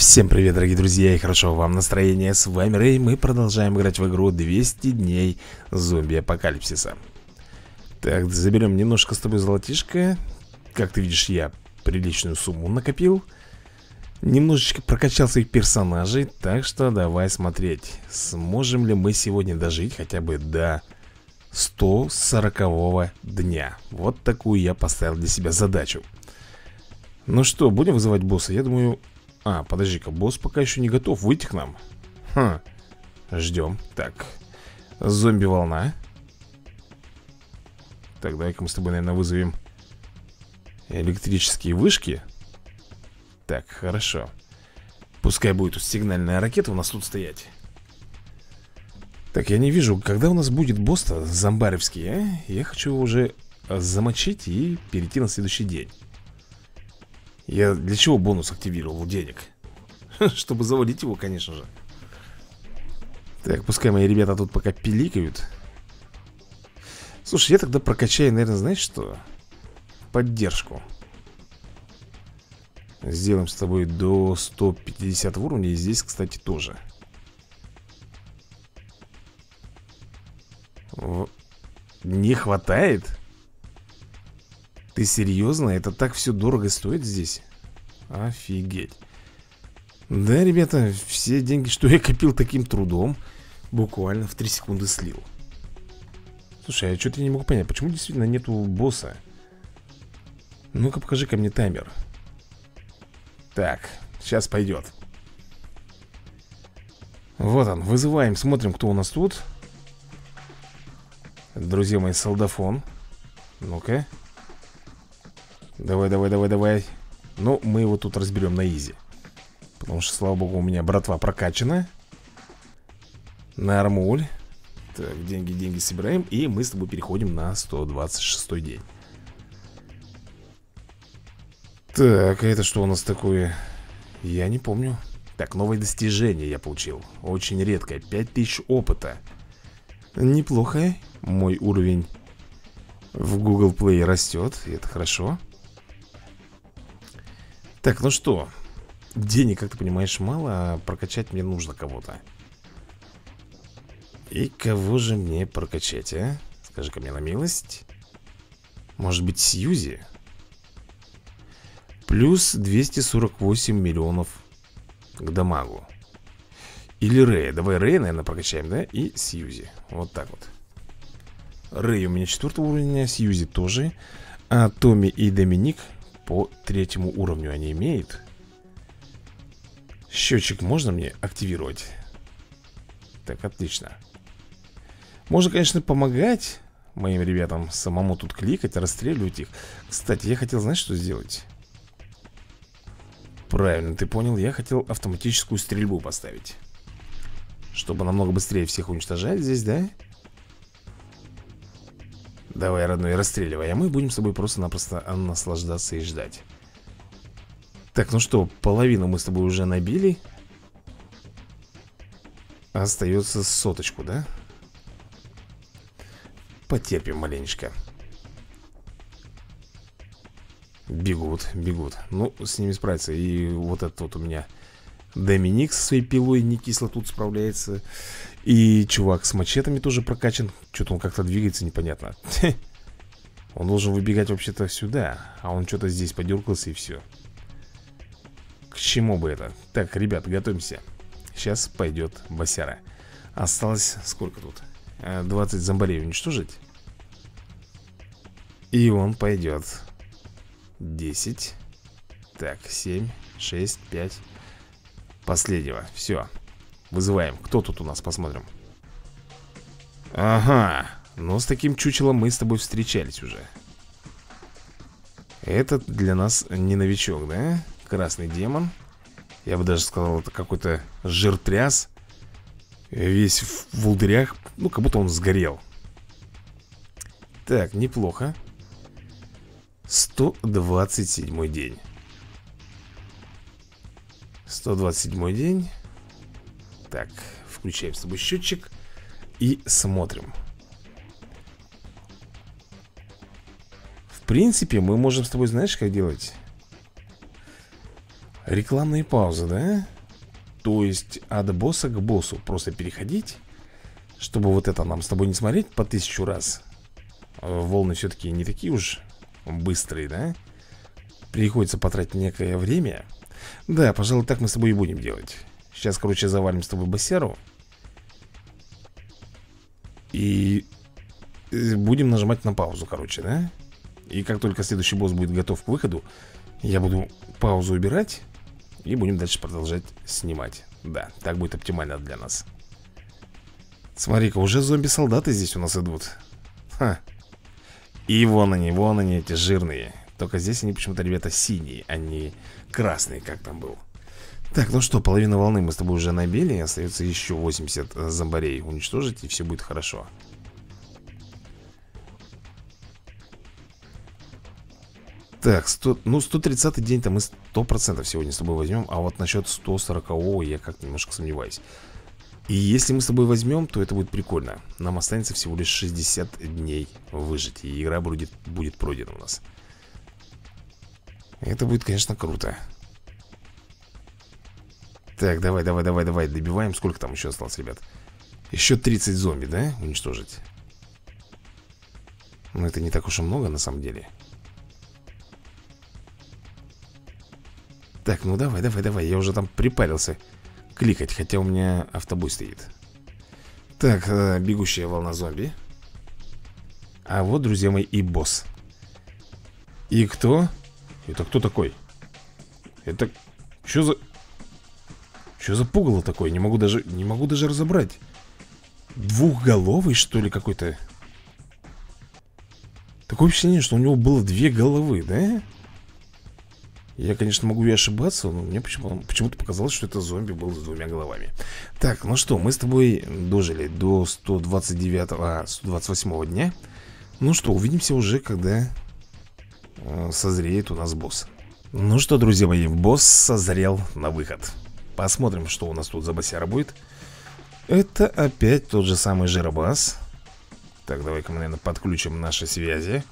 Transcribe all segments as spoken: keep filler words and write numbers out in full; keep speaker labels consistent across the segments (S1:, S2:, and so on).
S1: Всем привет, дорогие друзья, и хорошо вам настроения. С вами Рэй, мы продолжаем играть в игру двести дней зомби-апокалипсиса. Так, заберем немножко с тобой золотишко. Как ты видишь, я приличную сумму накопил. Немножечко прокачал своих персонажей. Так что давай смотреть, сможем ли мы сегодня дожить хотя бы до сто сорокового дня. Вот такую я поставил для себя задачу. Ну что, будем вызывать босса? Я думаю... А, подожди-ка, босс пока еще не готов выйти к нам. Хм, ждем. Так, зомби-волна. Так, давай-ка мы с тобой, наверное, вызовем электрические вышки. Так, хорошо. Пускай будет сигнальная ракета у нас тут стоять. Так, я не вижу, когда у нас будет босс-то зомбаревский, а? Я хочу его уже замочить и перейти на следующий день. Я для чего бонус активировал денег? Чтобы завалить его, конечно же. Так, пускай мои ребята тут пока пиликают. Слушай, я тогда прокачаю, наверное, знаешь что? Поддержку. Сделаем с тобой до ста пятидесятого уровня. И здесь, кстати, тоже. Не хватает? Ты серьезно? Это так все дорого стоит здесь? Офигеть. Да, ребята, все деньги, что я копил таким трудом, буквально в три секунды слил. Слушай, я что-то не могу понять, почему действительно нету босса? Ну-ка, покажи ко мне таймер. Так, сейчас пойдет. Вот он, вызываем, смотрим, кто у нас тут. Друзья мои, солдафон. Ну-ка. Давай, давай, давай, давай. Ну, мы его тут разберем на изи. Потому что, слава богу, у меня братва прокачана. Нормуль. Так, деньги, деньги собираем. И мы с тобой переходим на сто двадцать шестой день. Так, а это что у нас такое? Я не помню. Так, новое достижение я получил. Очень редкое, пять тысяч опыта. Неплохо. Мой уровень в Google Play растет, и это хорошо. Так, ну что, денег, как ты понимаешь, мало, а прокачать мне нужно кого-то. И кого же мне прокачать, а? Скажи-ка мне на милость. Может быть, Сьюзи? Плюс двести сорок восемь миллионов к дамагу. Или Рэя. Давай Рэя, наверное, прокачаем, да? И Сьюзи. Вот так вот. Рэй у меня четвертого уровня, Сьюзи тоже. А Томми и Доминик по третьему уровню они имеют. Счетчик можно мне активировать? Так, отлично. Можно, конечно, помогать моим ребятам самому тут кликать, расстреливать их. Кстати, я хотел, знаешь, что сделать? Правильно, ты понял, я хотел автоматическую стрельбу поставить, чтобы намного быстрее всех уничтожать здесь, да? Давай, родной, расстреливай. А мы будем с тобой просто-напросто наслаждаться и ждать. Так, ну что, половину мы с тобой уже набили. Остается соточку, да? Потерпим маленечко. Бегут, бегут. Ну, с ними справиться. И вот этот вот у меня Доминик со своей пилой не кисло тут справляется. И чувак с мачетами тоже прокачан. Что-то он как-то двигается непонятно. Он должен выбегать вообще-то сюда, а он что-то здесь подергался и все. К чему бы это? Так, ребят, готовимся. Сейчас пойдет босяра. Осталось сколько тут? двадцать зомбарей уничтожить. И он пойдет. Десять. Так, семь, шесть, пять. Последнего, все. Вызываем, кто тут у нас, посмотрим. Ага, ну с таким чучелом мы с тобой встречались уже. Этот для нас не новичок, да? Красный демон. Я бы даже сказал, это какой-то жиртряс. Весь в волдырях. Ну, как будто он сгорел. Так, неплохо. сто двадцать седьмой день. сто двадцать седьмой день. Так, включаем с тобой счетчик и смотрим. В принципе, мы можем с тобой, знаешь, как делать? Рекламные паузы, да? То есть от босса к боссу просто переходить, чтобы вот это нам с тобой не смотреть по тысячу раз. Волны все-таки не такие уж быстрые, да? Приходится потратить некое время. Да, пожалуй, так мы с тобой и будем делать. Сейчас, короче, завалим с тобой боссяру. И будем нажимать на паузу, короче, да? И как только следующий босс будет готов к выходу, я буду паузу убирать. И будем дальше продолжать снимать. Да, так будет оптимально для нас. Смотри-ка, уже зомби-солдаты здесь у нас идут. Ха. И вон они, вон они, эти жирные. Только здесь они почему-то, ребята, синие, а не красные, как там был. Так, ну что, половина волны мы с тобой уже набили. Остается еще восемьдесят зомбарей уничтожить, и все будет хорошо. Так, сто, ну сто тридцатый день-то мы сто процентов сегодня с тобой возьмем. А вот насчет сто сорокового я как-то немножко сомневаюсь. И если мы с тобой возьмем, то это будет прикольно. Нам останется всего лишь шестьдесят дней выжить, и игра будет, будет пройдена у нас. Это будет, конечно, круто. Так, давай, давай, давай, давай, добиваем. Сколько там еще осталось, ребят? Еще тридцать зомби, да, уничтожить? Но это не так уж и много, на самом деле. Так, ну давай, давай, давай. Я уже там припарился кликать, хотя у меня автобой стоит. Так, бегущая волна зомби. А вот, друзья мои, и босс. И кто? Это кто такой? Это... Что за... Что за пугало такое? Не могу даже... Не могу даже разобрать. Двухголовый, что ли, какой-то? Такое впечатление, что у него было две головы, да? Я, конечно, могу и ошибаться, но мне почему-то почему-то показалось, что это зомби был с двумя головами. Так, ну что, мы с тобой дожили до сто двадцать девятого, сто двадцать восьмого дня. Ну что, увидимся уже, когда э, созреет у нас босс. Ну что, друзья мои, босс созрел на выход. Посмотрим, что у нас тут за боссяра будет. Это опять тот же самый Жиробас. Так, давай-ка мы, наверное, подключим наши связи.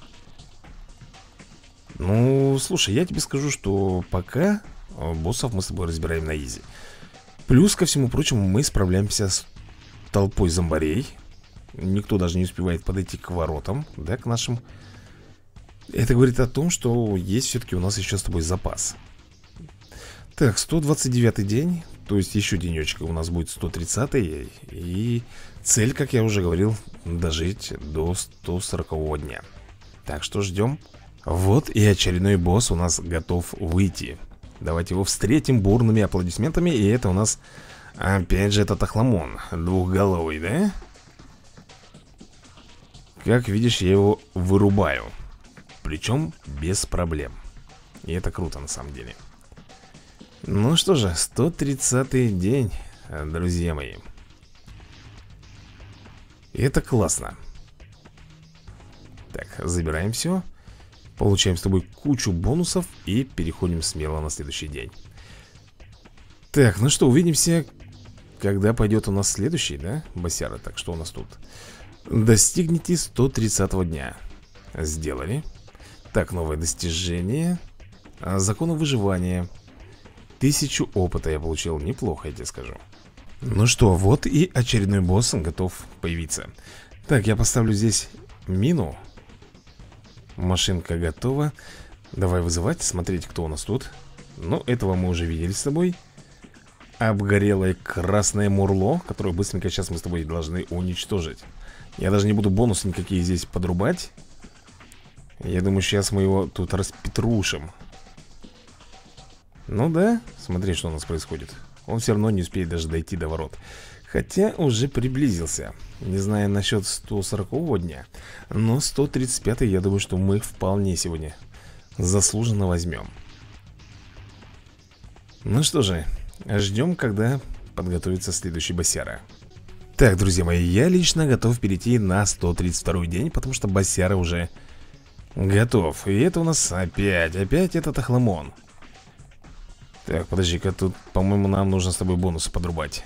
S1: Ну, слушай, я тебе скажу, что пока боссов мы с тобой разбираем на изи. Плюс, ко всему прочему, мы справляемся с толпой зомбарей. Никто даже не успевает подойти к воротам, да, к нашим. Это говорит о том, что есть все-таки у нас еще с тобой запас. Так, сто двадцать девятый день. То есть еще денечек у нас будет сто тридцатый. И цель, как я уже говорил, дожить до сто сорокового дня. Так что ждем. Вот и очередной босс у нас готов выйти. Давайте его встретим бурными аплодисментами. И это у нас, опять же, этот охламон двухголовый, да? Как видишь, я его вырубаю. Причем без проблем. И это круто на самом деле. Ну что же, сто тридцатый день, друзья мои. И это классно. Так, забираем все. Получаем с тобой кучу бонусов и переходим смело на следующий день. Так, ну что, увидимся, когда пойдет у нас следующий, да, боссяра. Так, что у нас тут? Достигните сто тридцатого дня. Сделали. Так, новое достижение. Законы выживания. Тысячу опыта я получил. Неплохо, я тебе скажу. Ну что, вот и очередной босс готов появиться. Так, я поставлю здесь мину. Машинка готова. Давай вызывать, смотреть, кто у нас тут. Ну, этого мы уже видели с тобой. Обгорелое красное мурло, которое быстренько сейчас мы с тобой должны уничтожить. Я даже не буду бонусы никакие здесь подрубать. Я думаю, сейчас мы его тут распетрушим. Ну да, смотри, что у нас происходит. Он все равно не успеет даже дойти до ворот. Хотя уже приблизился. Не знаю насчет сто сорокового дня, но сто тридцать пятый, я думаю, что мы вполне сегодня заслуженно возьмем. Ну что же, ждем, когда подготовится следующий боссяра. Так, друзья мои, я лично готов перейти на сто тридцать второй день, потому что боссяра уже готов. И это у нас опять, опять этот охламон. Так, подожди-ка, тут, по-моему, нам нужно с тобой бонусы подрубать.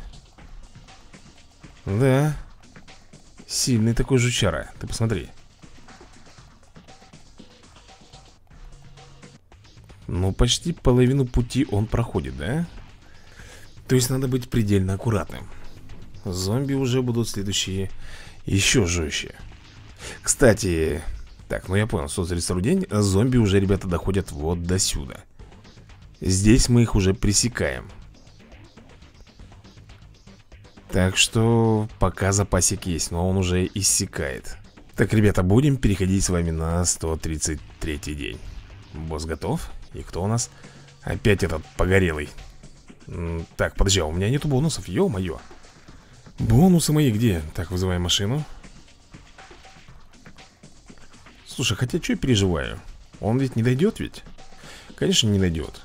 S1: Да. Сильный такой жучара, ты посмотри. Ну, почти половину пути он проходит, да? То есть надо быть предельно аккуратным. Зомби уже будут следующие еще жестче. Кстати, так, ну я понял, сто тридцать второй день. Зомби уже, ребята, доходят вот до сюда. Здесь мы их уже пресекаем. Так что пока запасик есть, но он уже иссякает. Так, ребята, будем переходить с вами на сто тридцать третий день. Босс готов? И кто у нас? Опять этот погорелый. М, Так, подожди, а у меня нету бонусов, ё-моё. Бонусы мои где? Так, вызываем машину. Слушай, хотя что я переживаю? Он ведь не дойдет ведь? Конечно, не дойдет.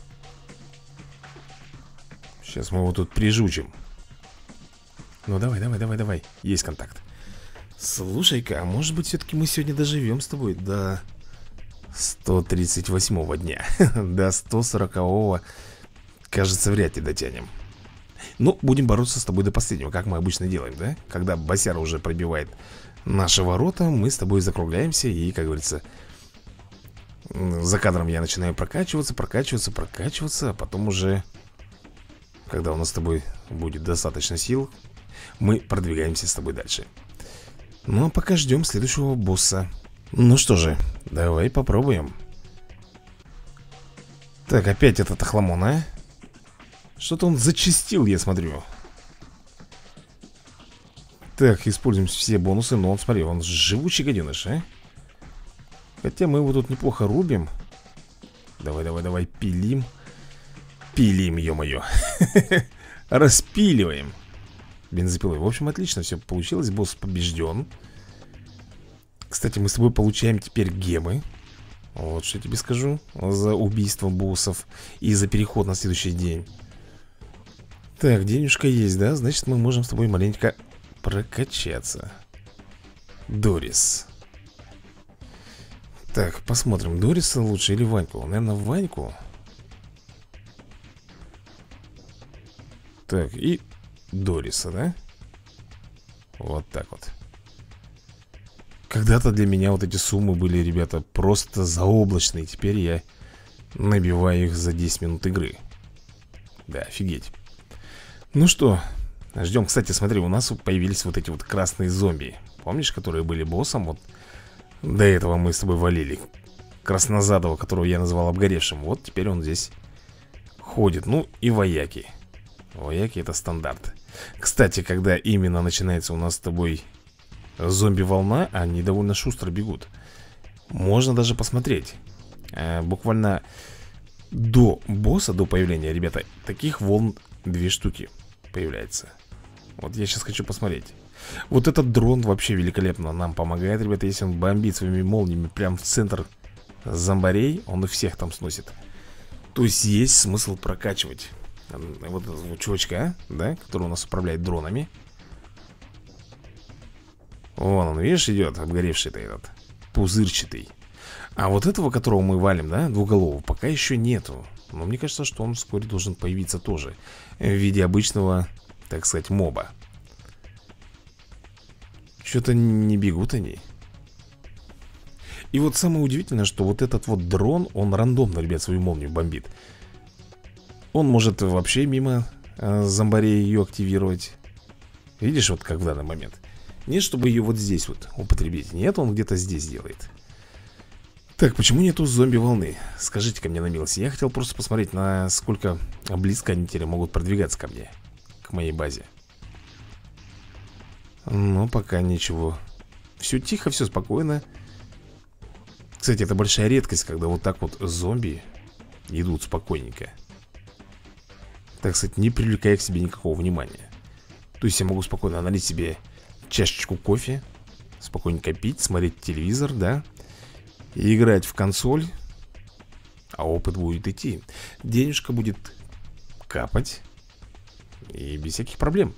S1: Сейчас мы его тут прижучим. Ну давай, давай, давай, давай. Есть контакт. Слушай-ка, а может быть все-таки мы сегодня доживем с тобой до сто тридцать восьмого дня. До сто сорокового, кажется, вряд ли дотянем. Ну, будем бороться с тобой до последнего, как мы обычно делаем, да? Когда босяра уже пробивает наши ворота, мы с тобой закругляемся и, как говорится, за кадром я начинаю прокачиваться, прокачиваться, прокачиваться. А потом уже, когда у нас с тобой будет достаточно сил, мы продвигаемся с тобой дальше. Ну, а пока ждем следующего босса. Ну что же, давай попробуем. Так, опять этот охламон, а? Что-то он зачастил, я смотрю. Так, используем все бонусы. Но он, смотри, он живучий гаденыш, а? Хотя мы его тут неплохо рубим. Давай, давай, давай, пилим. Пилим, ё-моё. Распиливаем бензопилой. В общем, отлично все получилось. Босс побежден. Кстати, мы с тобой получаем теперь гемы. Вот что я тебе скажу. За убийство боссов и за переход на следующий день. Так, денежка есть, да? Значит, мы можем с тобой маленько прокачаться. Дорис. Так, посмотрим, Дориса лучше или Ваньку? Наверное, Ваньку. Так, и Дориса, да? Вот так вот. Когда-то для меня вот эти суммы были, ребята, просто заоблачные. Теперь я набиваю их за десять минут игры. Да, офигеть. Ну что, ждем. Кстати, смотри, у нас появились вот эти вот красные зомби. Помнишь, которые были боссом? Вот до этого мы с тобой валили краснозадого, которого я назвал обгоревшим. Вот теперь он здесь ходит. Ну и вояки. Вояки — это стандарт. Кстати, когда именно начинается у нас с тобой зомби-волна, они довольно шустро бегут. Можно даже посмотреть. э, Буквально до босса, до появления, ребята, таких волн две штуки появляется. Вот я сейчас хочу посмотреть. Вот этот дрон вообще великолепно нам помогает, ребята. Если он бомбит своими молниями прям в центр зомбарей, он их всех там сносит. То есть есть смысл прокачивать вот этого вот чувачка, да, который у нас управляет дронами. Вон он, видишь, идет, обгоревший-то этот, пузырчатый. А вот этого, которого мы валим, да, двуголового, пока еще нету. Но мне кажется, что он вскоре должен появиться тоже в виде обычного, так сказать, моба. Что-то не бегут они. И вот самое удивительное, что вот этот вот дрон, он рандомно, ребят, свою молнию бомбит. Он может вообще мимо э, зомбарей ее активировать. Видишь, вот как в данный момент. Нет, чтобы ее вот здесь вот употребить. Нет, он где-то здесь делает. Так, почему нету зомби-волны? Скажите-ка мне на милость. Я хотел просто посмотреть, насколько близко они теперь могут продвигаться ко мне, к моей базе. Но пока ничего. Все тихо, все спокойно. Кстати, это большая редкость, когда вот так вот зомби идут спокойненько. Так сказать, не привлекая к себе никакого внимания. То есть я могу спокойно налить себе чашечку кофе, спокойненько пить, смотреть телевизор, да, и играть в консоль. А опыт будет идти. Денежка будет капать. И без всяких проблем.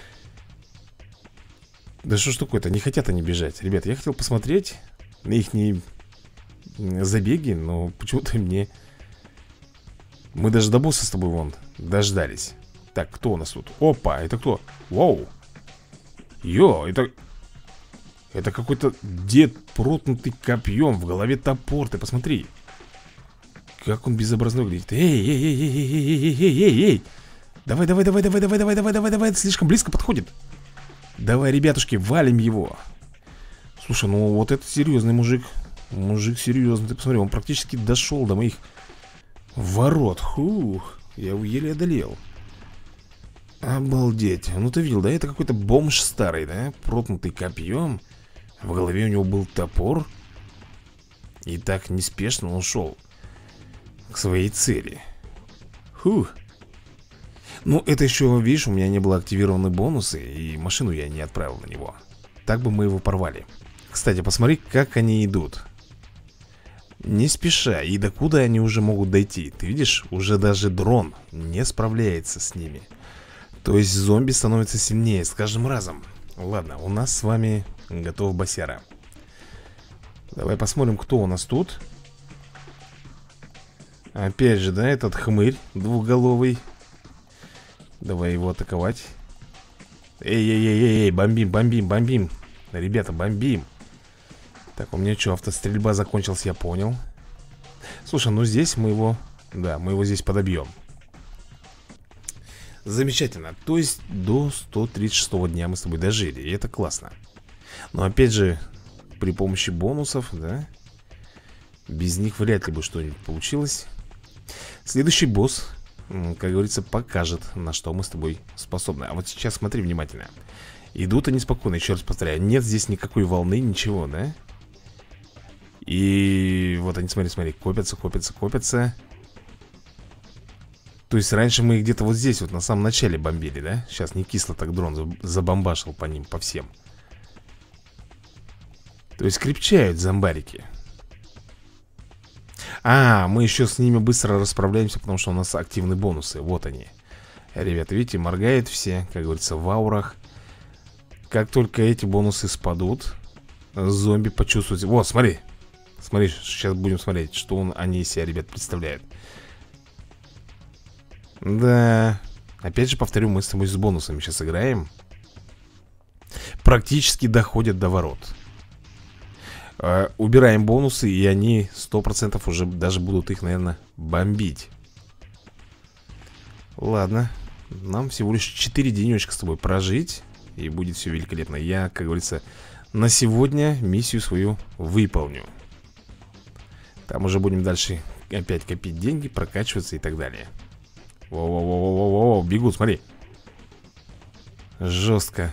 S1: Да что ж такое-то, не хотят они бежать. Ребята, я хотел посмотреть на их забеги, но почему-то мне... Мы даже до босса с тобой вон дождались. Так, кто у нас тут? Опа, это кто? Вау. Йо, это... Это какой-то дед, проткнутый копьем, в голове топор, ты посмотри. Как он безобразно выглядит. Эй, эй, эй, эй, эй, эй, эй, эй, эй. Давай, давай, давай, давай, давай, давай, давай, давай, давай. Это слишком близко подходит. Давай, ребятушки, валим его. Слушай, ну вот это серьезный мужик. Мужик серьезный. Ты посмотри, он практически дошел до моих ворот. Хух, я его еле одолел. Обалдеть. Ну ты видел, да? Это какой-то бомж старый, да? Проткнутый копьем. В голове у него был топор. И так неспешно он шел к своей цели. Фух. Ну, это еще, видишь, у меня не было активированы бонусы, и машину я не отправил на него. Так бы мы его порвали. Кстати, посмотри, как они идут. Не спеша, и докуда они уже могут дойти. Ты видишь, уже даже дрон не справляется с ними. То есть зомби становятся сильнее с каждым разом. Ладно, у нас с вами готов босяра. Давай посмотрим, кто у нас тут. Опять же, да, этот хмырь двухголовый. Давай его атаковать. Эй-эй-эй-эй, бомбим, бомбим, бомбим. Ребята, бомбим. Так, у меня что, автострельба закончилась, я понял. Слушай, ну здесь мы его... Да, мы его здесь подобьем. Замечательно. То есть до сто тридцать шестого дня мы с тобой дожили, и это классно. Но опять же, при помощи бонусов, да, без них вряд ли бы что-нибудь получилось. Следующий босс, как говорится, покажет, на что мы с тобой способны. А вот сейчас смотри внимательно. Идут они спокойно, еще раз повторяю. Нет здесь никакой волны, ничего, да? И вот они, смотри, смотри, копятся, копятся, копятся. То есть раньше мы их где-то вот здесь вот на самом начале бомбили, да? Сейчас не кисло так дрон забомбашил по ним, по всем. То есть крепчают зомбарики. А, мы еще с ними быстро расправляемся, потому что у нас активны бонусы. Вот они. Ребята, видите, моргают все, как говорится, в аурах. Как только эти бонусы спадут, зомби почувствуют... Вот, смотри. Смотри, сейчас будем смотреть, что он, они из себя, ребят, представляют. Да. Опять же, повторю, мы с тобой с бонусами сейчас играем. Практически доходят до ворот. Uh, убираем бонусы, и они сто процентов уже даже будут их, наверное, бомбить. Ладно. Нам всего лишь четыре денечка с тобой прожить, и будет все великолепно. Я, как говорится, на сегодня миссию свою выполню. Там уже будем дальше опять копить деньги, прокачиваться и так далее. Воу-воу-воу-воу-воу, бегут, смотри. Жестко.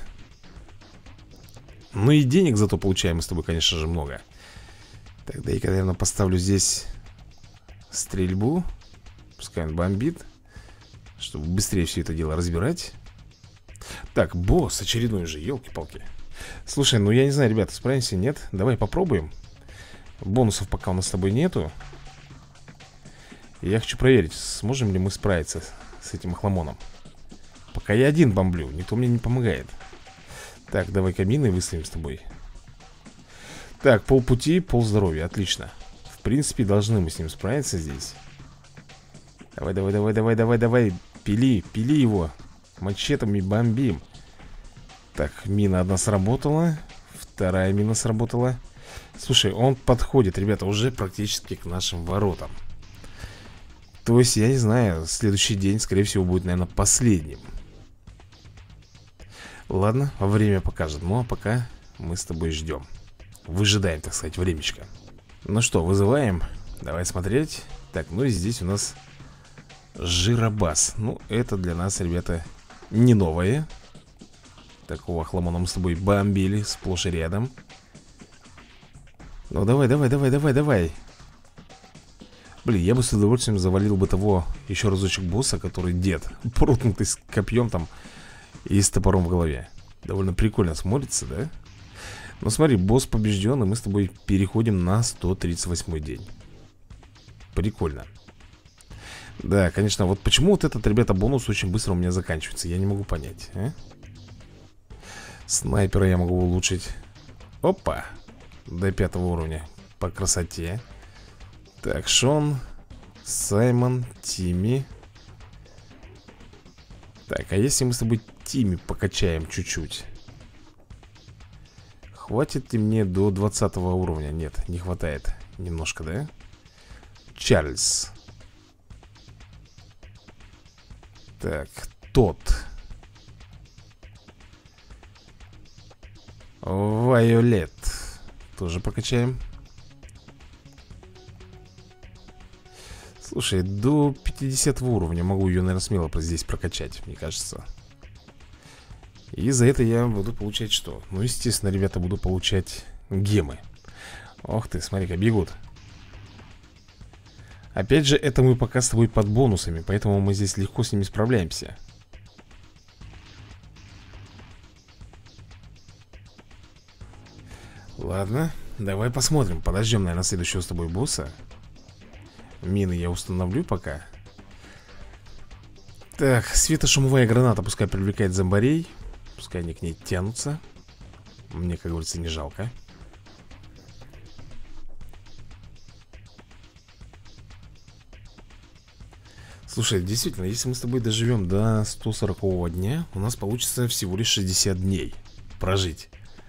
S1: Ну и денег зато получаем мы с тобой, конечно же, много. Так, дай-ка, наверное, поставлю здесь стрельбу. Пускай он бомбит, чтобы быстрее все это дело разбирать. Так, босс очередной же, елки-палки. Слушай, ну я не знаю, ребята, справимся, нет? Давай попробуем. Бонусов пока у нас с тобой нету. Я хочу проверить, сможем ли мы справиться с этим охламоном. Пока я один бомблю, никто мне не помогает. Так, давай-ка мины выставим с тобой. Так, полпути, полздоровья, отлично. В принципе, должны мы с ним справиться здесь. Давай, давай, давай, давай, давай, давай. Пили, пили его. Мачетами бомбим. Так, мина одна сработала. Вторая мина сработала. Слушай, он подходит, ребята, уже практически к нашим воротам. То есть, я не знаю, следующий день, скорее всего, будет, наверное, последним. Ладно, время покажет. Ну, а пока мы с тобой ждем. Выжидаем, так сказать, времечко. Ну что, вызываем. Давай смотреть. Так, ну и здесь у нас жиробас. Ну, это для нас, ребята, не новое. Такого хламона мы с тобой бомбили сплошь и рядом. Ну, давай, давай, давай, давай, давай. Блин, я бы с удовольствием завалил бы того еще разочек босса, который дед, проткнутый с копьем там и с топором в голове. Довольно прикольно смотрится, да? Ну смотри, босс побежден, и мы с тобой переходим на сто тридцать восьмой день. Прикольно. Да, конечно, вот почему вот этот, ребята, бонус очень быстро у меня заканчивается, я не могу понять, а? Снайпера я могу улучшить. Опа. До пятого уровня. По красоте. Так, Шон, Саймон, Тимми. Так, а если мы с тобой Тимми покачаем чуть-чуть? Хватит ли мне до двадцатого уровня? Нет, не хватает. Немножко, да? Чарльз. Так, тот Вайолет тоже покачаем. Слушай, до пятидесятого уровня могу ее, наверное, смело здесь прокачать, мне кажется. И за это я буду получать что? Ну, естественно, ребята, буду получать гемы. Ох ты, смотри-ка, бегут. Опять же, это мы пока с тобой под бонусами, поэтому мы здесь легко с ними справляемся. Ладно, давай посмотрим. Подождем, наверное, следующего с тобой босса. Мины я установлю пока. Так, светошумовая граната пускай привлекает зомбарей. Пускай они к ней тянутся. Мне, как говорится, не жалко. Слушай, действительно, если мы с тобой доживем до сто сорокового дня, у нас получится всего лишь шестьдесят дней прожить.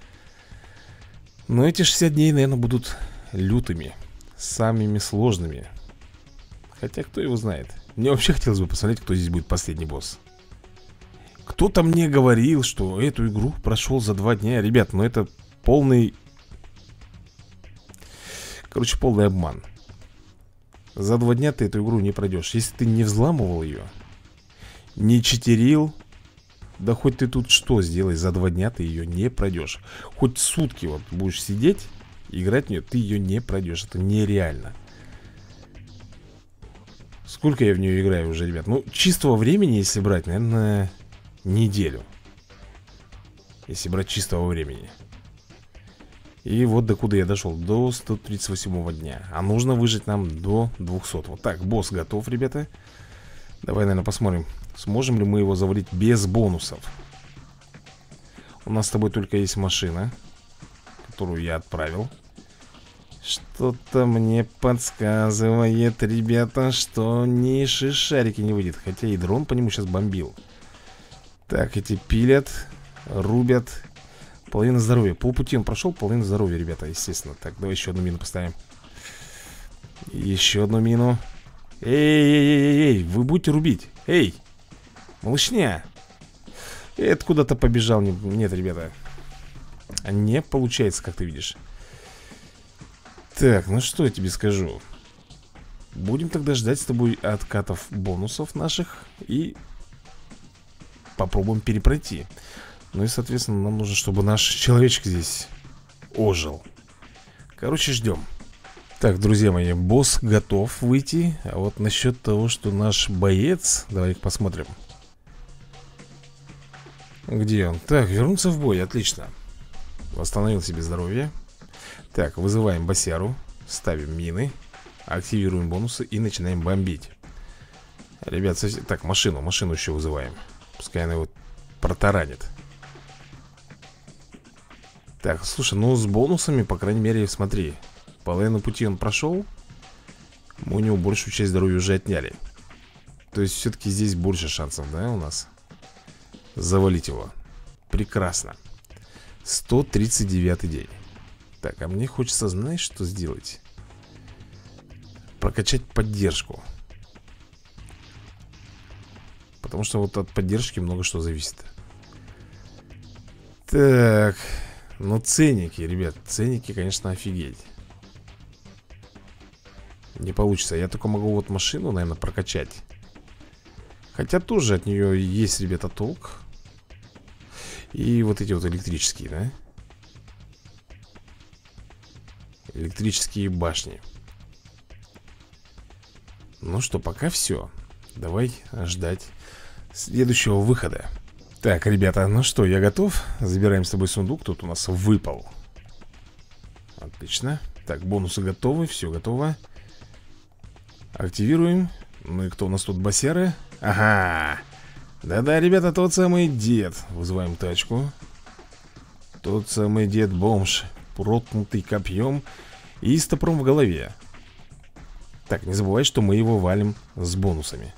S1: Но эти шестьдесят дней, наверное, будут лютыми, самыми сложными. Хотя, кто его знает. Мне вообще хотелось бы посмотреть, кто здесь будет последний босс. Кто-то мне говорил, что эту игру прошел за два дня. Ребят, ну это полный... Короче, полный обман. За два дня ты эту игру не пройдешь. Если ты не взламывал ее, не читерил, да хоть ты тут что сделай, за два дня ты ее не пройдешь. Хоть сутки вот будешь сидеть, играть в нее, ты ее не пройдешь. Это нереально. Сколько я в нее играю уже, ребят? Ну, чистого времени, если брать, наверное, неделю. Если брать чистого времени. И вот докуда я дошел. До сто тридцать восьмого дня. А нужно выжить нам до двухсотого. Так, босс готов, ребята. Давай, наверное, посмотрим, сможем ли мы его завалить без бонусов. У нас с тобой только есть машина, которую я отправил. Что-то мне подсказывает, ребята, что ни шишарики не выйдет. Хотя и дрон по нему сейчас бомбил. Так, эти пилят, рубят. Половина здоровья. По пути он прошел, половина здоровья, ребята, естественно. Так, давай еще одну мину поставим. Еще одну мину. Эй-эй-эй-эй, вы будете рубить. Эй, малышня. Это куда-то побежал. Нет, ребята, не получается, как ты видишь. Так, ну что я тебе скажу. Будем тогда ждать с тобой откатов бонусов наших и попробуем перепройти. Ну и, соответственно, нам нужно, чтобы наш человечек здесь ожил. Короче, ждем. Так, друзья мои, босс готов выйти. А вот насчет того, что наш боец, давай посмотрим. Где он? Так, вернуться в бой, отлично. Восстановил себе здоровье. Так, вызываем босяру. Ставим мины. Активируем бонусы и начинаем бомбить. Ребят, совсем... так, машину, машину еще вызываем. Пускай она его протаранит. Так, слушай, ну с бонусами, по крайней мере, смотри. Половину пути он прошел. Мы у него большую часть здоровья уже отняли. То есть все-таки здесь больше шансов, да, у нас завалить его. Прекрасно. сто тридцать девятый день. Так, а мне хочется, знаешь, что сделать? Прокачать поддержку. Потому что вот от поддержки много что зависит. Так. Ну, ценники, ребят. Ценники, конечно, офигеть. Не получится. Я только могу вот машину, наверное, прокачать. Хотя тоже от нее есть, ребята, толк. И вот эти вот электрические, да? Электрические башни. Ну что, пока все. Давай ждать следующего выхода. Так, ребята, ну что, я готов. Забираем с тобой сундук, тут у нас выпал. Отлично. Так, бонусы готовы, все готово. Активируем. Ну и кто у нас тут, босяры? Ага. Да-да, ребята, тот самый дед. Вызываем тачку. Тот самый дед-бомж, проткнутый копьем и с топором в голове. Так, не забывай, что мы его валим с бонусами.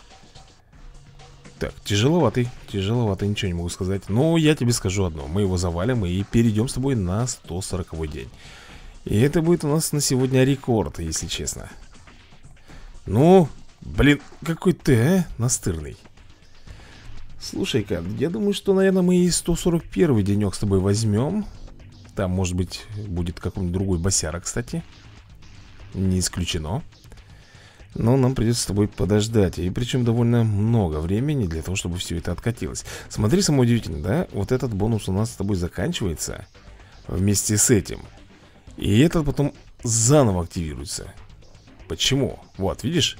S1: Так, тяжеловатый, тяжеловатый, ничего не могу сказать. Но я тебе скажу одно, мы его завалим и перейдем с тобой на сто сороковой день. И это будет у нас на сегодня рекорд, если честно. Ну, блин, какой ты, а, настырный. Слушай-ка, я думаю, что, наверное, мы и сто сорок первый денек с тобой возьмем. Там, может быть, будет какой-нибудь другой босяра, кстати. Не исключено. Но нам придется с тобой подождать. И причем довольно много времени для того, чтобы все это откатилось. Смотри, самое удивительное, да? Вот этот бонус у нас с тобой заканчивается вместе с этим. И этот потом заново активируется. Почему? Вот, видишь?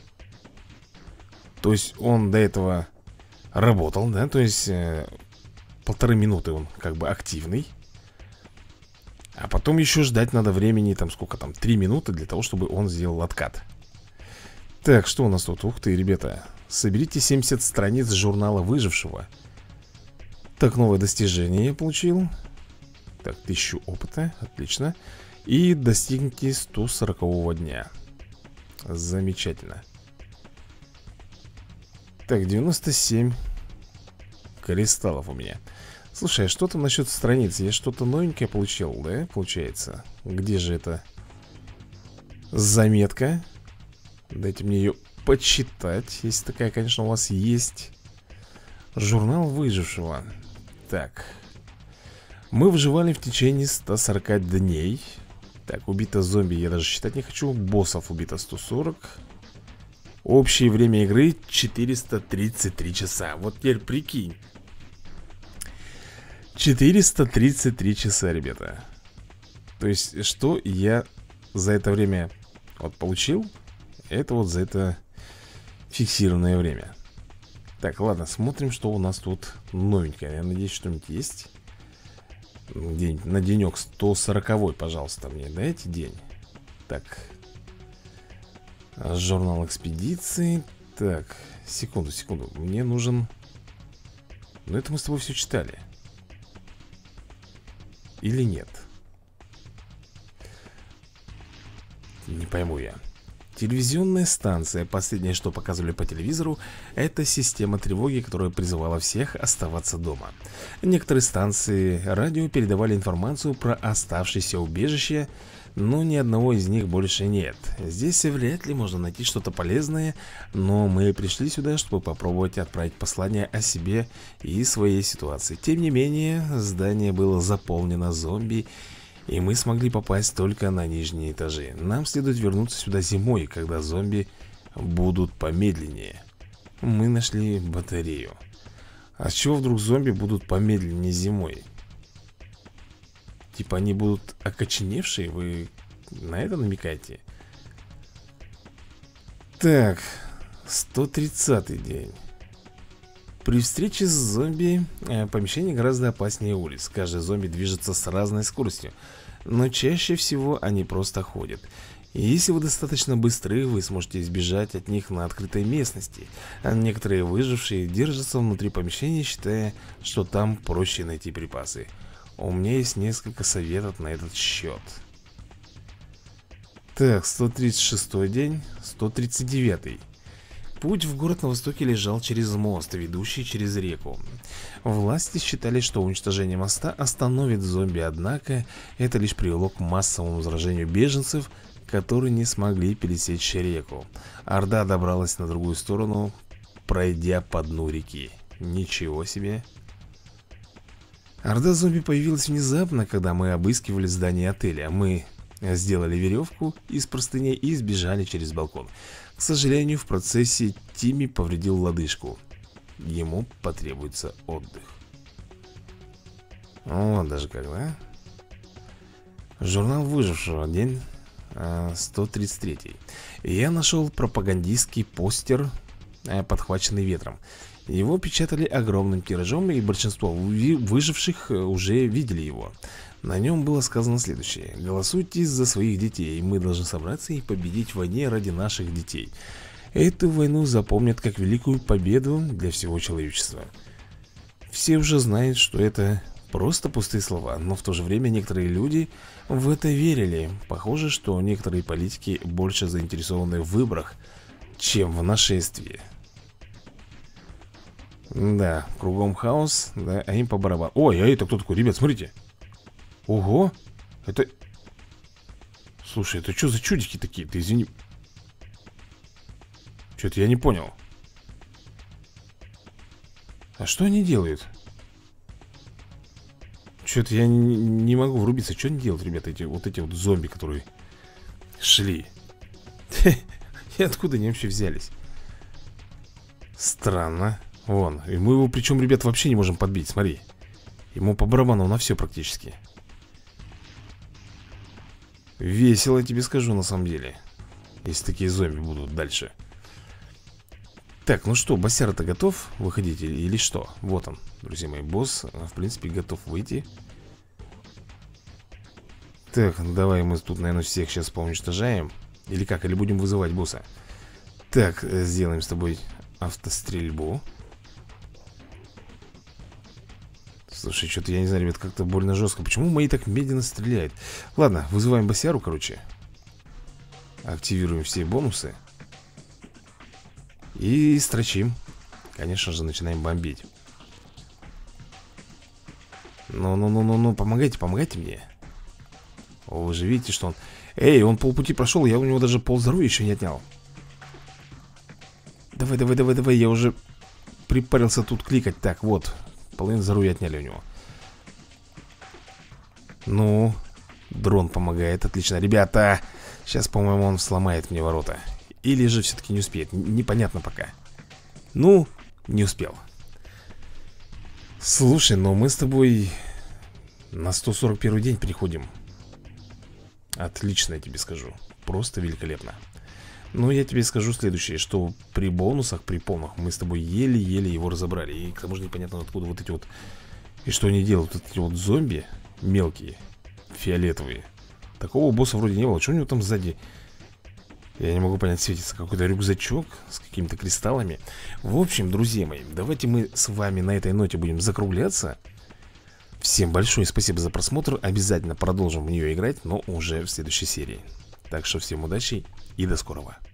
S1: То есть он до этого работал, да? То есть э, полторы минуты он как бы активный. А потом еще ждать надо времени, там сколько там, три минуты для того, чтобы он сделал откат. Так, что у нас тут? Ух ты, ребята. Соберите семьдесят страниц журнала выжившего. Так, новое достижение я получил. Так, тысячу опыта, отлично. И достигните сто сорокового дня. Замечательно. Так, девяносто семь кристаллов у меня. Слушай, а что там насчет страниц? Я что-то новенькое получил, да, получается? Где же это заметка? Дайте мне ее почитать, если такая, конечно, у вас есть. Журнал выжившего. Так. Мы выживали в течение ста сорока дней. Так, убито зомби я даже считать не хочу. Боссов убито сто сорок. Общее время игры четыреста тридцать три часа. Вот теперь прикинь. четыреста тридцать три часа, ребята. То есть, что я за это время вот получил? Это вот за это фиксированное время. Так, ладно, смотрим, что у нас тут новенькое. Я надеюсь, что-нибудь есть. День, на денек сто сороковой, пожалуйста, мне дайте день. Так. Журнал экспедиции. Так, секунду, секунду. Мне нужен... Ну, это мы с тобой все читали. Или нет? Не пойму я. Телевизионная станция. Последнее, что показывали по телевизору, это система тревоги, которая призывала всех оставаться дома. Некоторые станции радио передавали информацию про оставшиеся убежища, но ни одного из них больше нет. Здесь вряд ли можно найти что-то полезное, но мы пришли сюда, чтобы попробовать отправить послание о себе и своей ситуации. Тем не менее, здание было заполнено зомби, и мы смогли попасть только на нижние этажи. Нам следует вернуться сюда зимой, когда зомби будут помедленнее. Мы нашли батарею. А с чего вдруг зомби будут помедленнее зимой? Типа они будут окоченевшие? Вы на это намекаете? Так, сто тридцатый день. При встрече с зомби э, помещение гораздо опаснее улиц. Каждый зомби движется с разной скоростью, но чаще всего они просто ходят. И если вы достаточно быстры, вы сможете избежать от них на открытой местности. А некоторые выжившие держатся внутри помещения, считая, что там проще найти припасы. У меня есть несколько советов на этот счет. Так, сто тридцать шестой день, сто тридцать девятый. Путь в город на востоке лежал через мост, ведущий через реку. Власти считали, что уничтожение моста остановит зомби, однако это лишь привело к массовому заражению беженцев, которые не смогли пересечь реку. Орда добралась на другую сторону, пройдя по дну реки. Ничего себе. Орда зомби появилась внезапно, когда мы обыскивали здание отеля. Мы сделали веревку из простыней и сбежали через балкон. К сожалению, в процессе Тимми повредил лодыжку. Ему потребуется отдых. Вот даже как, да? Журнал выжившего, день э, сто тридцать третий. Я нашел пропагандистский постер, э, подхваченный ветром. Его печатали огромным тиражом, и большинство выживших уже видели его. На нем было сказано следующее: голосуйте за своих детей, мы должны собраться и победить в войне ради наших детей. Эту войну запомнят как великую победу для всего человечества. Все уже знают, что это просто пустые слова, но в то же время некоторые люди в это верили. Похоже, что некоторые политики больше заинтересованы в выборах, чем в нашествии. Да, кругом хаос, да, а им по барабану. Ой, а это кто такой? Ребят, смотрите. Ого, это... Слушай, это что за чудики такие? Ты извини. Что-то я не понял. А что они делают? Что-то я не, не могу врубиться. Что они делают, ребята, эти вот эти вот зомби, которые шли? И откуда они вообще взялись? Странно. Вон, и мы его, причем, ребят, вообще не можем подбить, смотри. Ему по барабану на все практически. Весело, я тебе скажу, на самом деле. Если такие зомби будут дальше. Так, ну что, боссяр-то готов выходить или, или что? Вот он, друзья мои, босс, в принципе, готов выйти. Так, давай мы тут, наверное, всех сейчас поуничтожаем. Или как, или будем вызывать босса. Так, сделаем с тобой автострельбу. Слушай, что-то я не знаю, ребят, как-то больно жестко. Почему мои так медленно стреляют? Ладно, вызываем боссяру, короче. Активируем все бонусы. И строчим. Конечно же, начинаем бомбить. Ну-ну-ну-ну-ну, помогайте, помогайте мне. О, вы же видите, что он... Эй, он полпути прошел, я у него даже полздоровья еще не отнял. Давай, давай, давай, давай, я уже припарился тут кликать. Так, вот, половину здоровья отняли у него. Ну, дрон помогает, отлично. Ребята, сейчас, по-моему, он сломает мне ворота. Или же все-таки не успеет, непонятно пока. Ну, не успел. Слушай, ну мы с тобой на сто сорок первый день приходим. Отлично, я тебе скажу. Просто великолепно. Но я тебе скажу следующее, что при бонусах, при полных, мы с тобой еле-еле его разобрали. И к тому же непонятно, откуда вот эти вот... И что они делают, вот эти вот зомби мелкие, фиолетовые. Такого босса вроде не было. Что у него там сзади? Я не могу понять, светится какой-то рюкзачок с какими-то кристаллами. В общем, друзья мои, давайте мы с вами на этой ноте будем закругляться. Всем большое спасибо за просмотр. Обязательно продолжим в нее играть, но уже в следующей серии. Так что всем удачи и до скорого.